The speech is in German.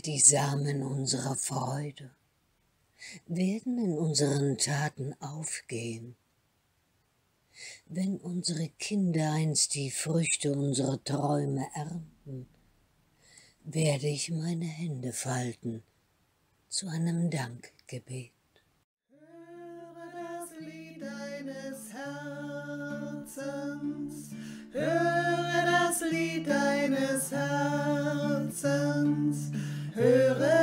die Samen unserer Freude werden in unseren Taten aufgehen. Wenn unsere Kinder einst die Früchte unserer Träume ernten, werde ich meine Hände falten zu einem Dankgebet. Höre das Lied deines Herzens, höre das Lied deines Herzens, höre